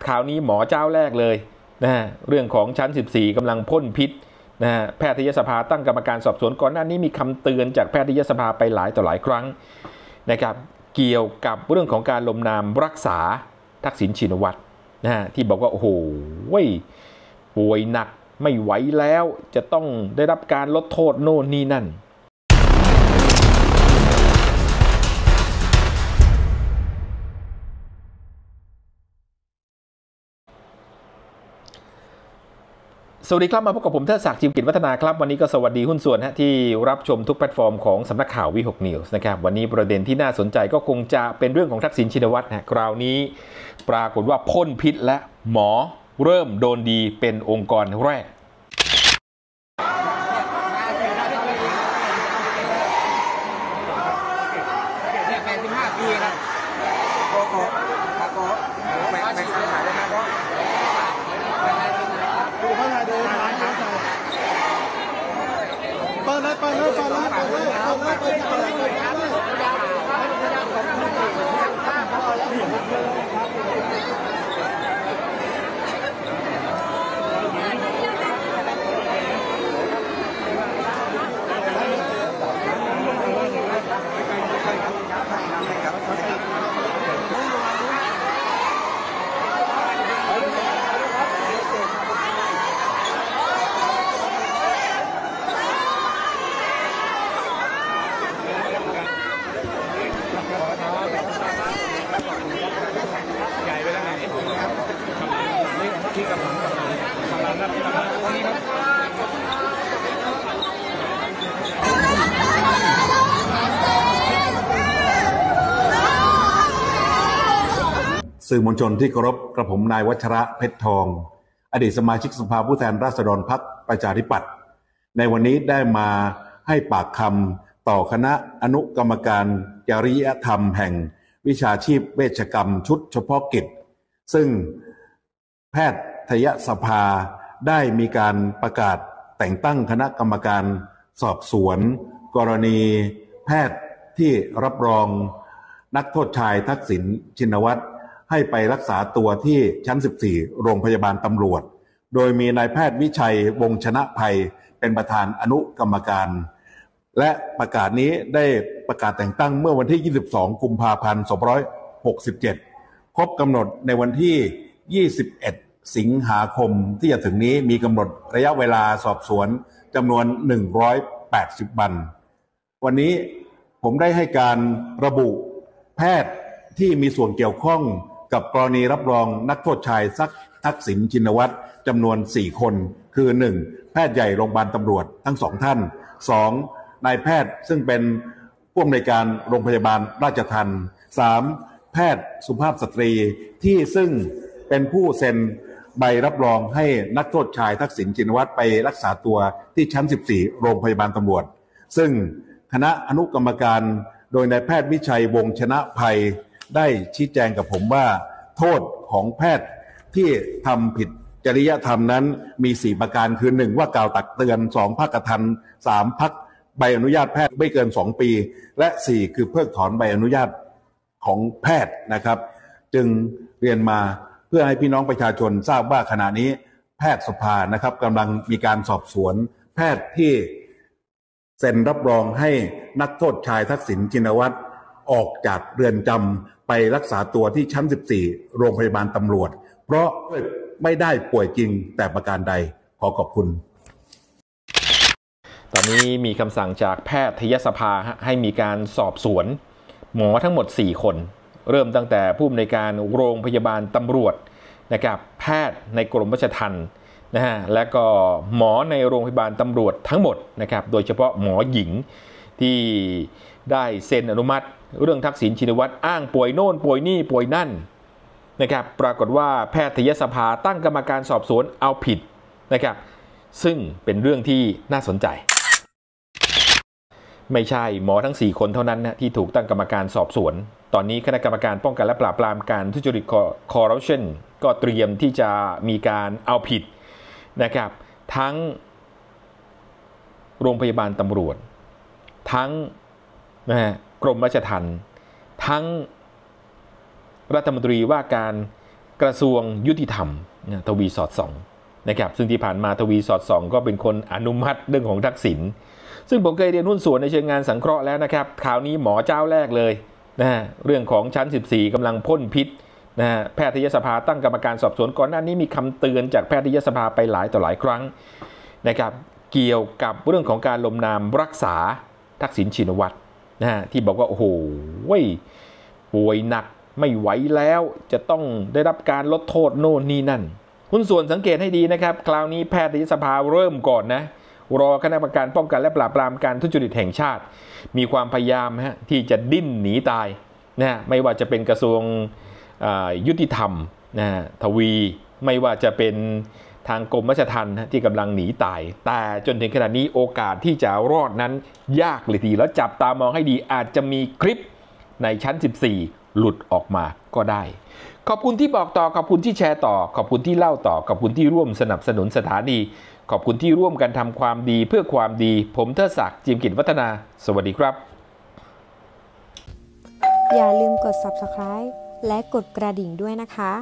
คราวนี้หมอเจ้าแรกเลยนะฮะเรื่องของชั้น14กำลังพ่นพิษนะฮะแพทยสภาตั้งกรรมการสอบสวนก่อนหน้านี้มีคำเตือนจากแพทยสภาไปหลายต่อหลายครั้งนะครับเกี่ยวกับเรื่องของการลงนามรักษาทักษิณชินวัตรนะฮะที่บอกว่าโอ้โหป่วยหนักไม่ไหวแล้วจะต้องได้รับการลดโทษโน่นนี่นั่นสวัสดีครับมาพบกับผมเทิดศักดิ์ จิมกิจวัฒนาครับวันนี้ก็สวัสดีหุ้นส่วนที่รับชมทุกแพลตฟอร์มของสำนักข่าววิหกนิวส์นะครับวันนี้ประเด็นที่น่าสนใจก็คงจะเป็นเรื่องของทักษิณชินวัตรนะคราวนี้ปรากฏว่าพ่นพิษและหมอเริ่มโดนดีเป็นองค์กรแรกสื่อมวลชนที่เคารพกระผมนายวัชระเพชรทองอดีตสมาชิกสภาผู้แทนราษฎรพรรคประชาธิปัตย์ในวันนี้ได้มาให้ปากคำต่อคณะอนุกรรมการจริยธรรมแห่งวิชาชีพเวชกรรมชุดเฉพาะกิจซึ่งแพทยสภาได้มีการประกาศแต่งตั้งคณะกรรมการสอบสวนกรณีแพทย์ที่รับรองนักโทษชายทักษิณชินวัตรให้ไปรักษาตัวที่ชั้น14โรงพยาบาลตำรวจโดยมีนายแพทย์วิชัยวงศ์ชนะภัยเป็นประธานอนุกรรมการและประกาศนี้ได้ประกาศแต่งตั้งเมื่อวันที่22กุมภาพันธ์2567ครบกำหนดในวันที่21สิงหาคมที่จะถึงนี้มีกำหนดระยะเวลาสอบสวนจำนวน180วันวันนี้ผมได้ให้การระบุแพทย์ที่มีส่วนเกี่ยวข้องกับกรณีรับรองนักโทษชายทักษิณชินวัตรจำนวน4คนคือ 1. แพทย์ใหญ่โรงพยาบาลตำรวจทั้ง2ท่าน 2. นายแพทย์ซึ่งเป็นผู้อำนวยการโรงพยาบาลราชทัณฑ์ 3. แพทย์สุภาพสตรีที่ซึ่งเป็นผู้เซ็นใบรับรองให้นักโทษชายทักษิณชินวัตรไปรักษาตัวที่ชั้น14โรงพยาบาลตำรวจซึ่งคณะอนุกรรมการโดยนายแพทย์วิชัยวงศ์ชนะภัยได้ชี้แจงกับผมว่าโทษของแพทย์ที่ทำผิดจริยธรรมนั้นมี4ประการคือ 1. ว่ากล่าวตักเตือน 2. พักกระทัน 3. พักใบอนุญาตแพทย์ไม่เกิน2ปีและ 4. คือเพิกถอนใบอนุญาตของแพทย์นะครับจึงเรียนมาเพื่อให้พี่น้องประชาชนทราบว่าขณะนี้แพทยสภานะครับกำลังมีการสอบสวนแพทย์ที่เซ็นรับรองให้นักโทษชายทักษิณชินวัตรออกจากเรือนจำไปรักษาตัวที่ชั้น14โรงพยาบาลตำรวจเพราะไม่ได้ป่วยจริงแต่ประการใดขอขอบคุณตอนนี้มีคำสั่งจากแพทยสภาให้มีการสอบสวนหมอทั้งหมด4คนเริ่มตั้งแต่ผู้อำนวยการโรงพยาบาลตำรวจนะครับแพทย์ในกรมราชทัณฑ์นะฮะและก็หมอในโรงพยาบาลตำรวจทั้งหมดนะครับโดยเฉพาะหมอหญิงที่ได้เซ็นอนุมัติเรื่องทักษิณชินวัตรอ้างป่วยโน่นป่วยนี่ป่วยนั่นนะครับปรากฏว่าแพทยสภาตั้งกรรมการสอบสวนเอาผิดนะครับซึ่งเป็นเรื่องที่น่าสนใจไม่ใช่หมอทั้ง4คนเท่านั้นนะที่ถูกตั้งกรรมการสอบสวนตอนนี้คณะกรรมการป้องกันและปราบปรามการทุจริตคอร์รัปชันก็เตรียมที่จะมีการเอาผิดนะครับทั้งโรงพยาบาลตำรวจทั้งกรมราชทัณฑ์ทั้งรัฐมนตรีว่าการกระทรวงยุติธรรมทวีสอดส่องนะครับซึ่งที่ผ่านมาทวีสอดส่องก็เป็นคนอนุมัติเรื่องของทักษิณซึ่งผมเคยเรียนหุ้นส่วนในเชิงงานสังเคราะห์แล้วนะครับคราวนี้หมอเจ้าแรกเลยนะฮะเรื่องของชั้น14กำลังพ่นพิษนะฮะแพทยสภาตั้งกรรมการสอบสวนก่อนหน้านี้มีคำเตือนจากแพทยสภาไปหลายต่อหลายครั้งนะครับเกี่ยวกับเรื่องของการลงนามรักษาทักษิณชินวัตรนะฮะที่บอกว่าโอ้โหป่วยหนักไม่ไหวแล้วจะต้องได้รับการลดโทษโน่นนี่นั่นหุ้นส่วนสังเกตให้ดีนะครับคราวนี้แพทยสภาเริ่มก่อนนะรอคณะกรรมการป้องกันและปราบปรามการทุจริตแห่งชาติมีความพยายามที่จะดิ้นหนีตายนะไม่ว่าจะเป็นกระทรวงยุติธรรมนะทวีไม่ว่าจะเป็นทางกรมราชทัณฑ์ที่กำลังหนีตายแต่จนถึงขณะนี้โอกาสที่จะรอดนั้นยากเลยทีแล้วจับตามองให้ดีอาจจะมีคลิปในชั้น14หลุดออกมาก็ได้ขอบคุณที่บอกต่อขอบคุณที่แชร์ต่อขอบคุณที่เล่าต่อขอบคุณที่ร่วมสนับสนุนสถานีขอบคุณที่ร่วมกันทำความดีเพื่อความดีผมเทิดศักดิ์จิมกิจวัฒนาสวัสดีครับอย่าลืมกด Subscribe และกดกระดิ่งด้วยนะคะ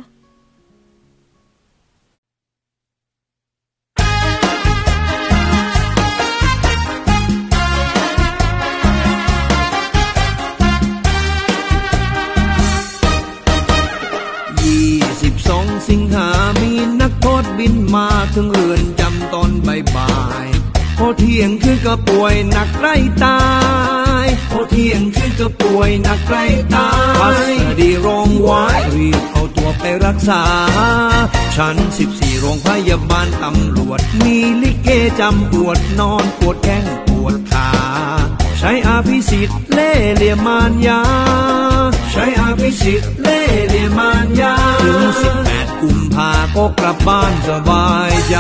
22 สิงหามีนักโทษบินมาถึงเรือนจำตอนบ่ายๆพอเที่ยงคืนก็ป่วยหนักใกล้ตายพอเที่ยงคืนก็ป่วยหนักใกล้ตายพัสดีร้องไว้รีบเอาตัวไปรักษาชั้น14โรงพยาบาลตำรวจมีลิเกจำปวดนอนปวดแข้งปวดขาใช้อภิสิทธิ์เล่เหลี่ยมมารยาใช้อภิสิทธิ์เล่เหลี่ยมมารยาถึง18 กุมภาก็กลับบ้านสบายใจ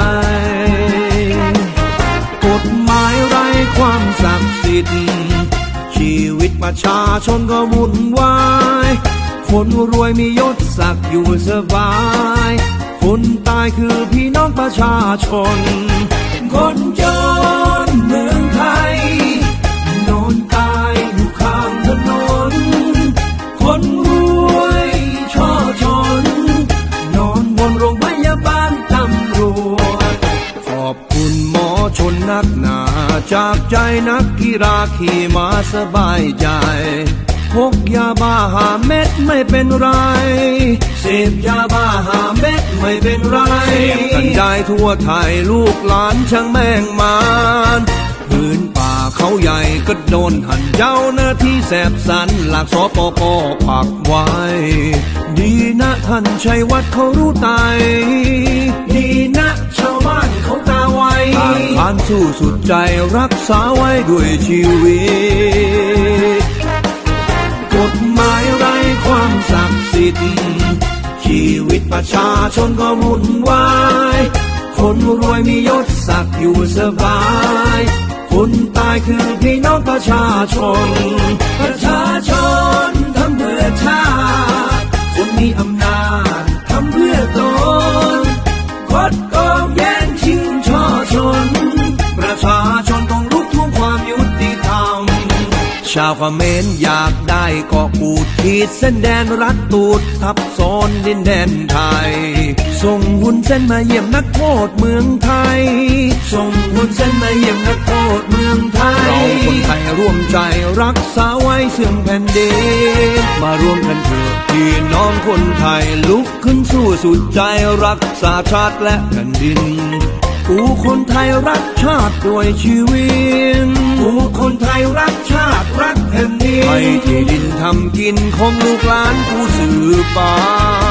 กฎหมายไร้ความศักดิ์สิทธิ์ชีวิตประชาชนก็วุ่นวายคนรวยมียศศักดิ์อยู่สบายคนตายคือพี่น้องประชาชนคนจนเมืองไทยนอนตายอยู่ข้างถนนคนรวยช่อชนนอนบนโรงพยาบาลตำรวจขอบคุณหมอชนนักหนาจากใจนักกีฬาขี่ม้าสบายใจพกยาบ้า5 เม็ดไม่เป็นไรเสพยาบ้า5 เม็ดไม่เป็นไรเสพกันได้ทั่วไทยลูกหลานช่างแม่งมานพื้นป่าเขาใหญ่ก็โดนหั่นเจ้าหน้าที่แสบสันหลักสปป.ปักไว้ดีนะท่านชัยวัฒน์เขารู้ตายดีนะชาวบ้านเขาตาไวผ่านสู้สุดใจรักษาไว้ด้วยชีวิตกฎหมายไร้ความศักดิ์สิทธิ์ชีวิตประชาชนก็วุ่นวายคนรวยมียศศักดิ์อยู่สบายคนตายคือพี่น้องประชาชนประชาชนทำเพื่อชาติคนมีอำนาจทำเพื่อตนคดโกงแย่งชิงช่อชนประชาชนต้องลุกทวงความยุติธรรมชาวเขมรอยากได้ก็ปูดขีดเส้นแดนรัดตูดทับซ้อนดินแดนไทยส่งหุ่นเส้นมาเยี่ยมนักโทษเมืองไทยส่งหุ่นเส้นมาเยี่ยมนักโทษเมืองไทยเราคนไทยร่วมใจรักษาไว้ซึ่งแผ่นดินมารวมกันเถิดพี่น้องคนไทยลุกขึ้นสู้สุดใจรักษาชาติและแผ่นดินกูคนไทยรักชาติด้วยชีวิตกูคนไทยรักชาติรักแผ่นดินให้ที่ดินทำกินของลูกหลานกูสืบไป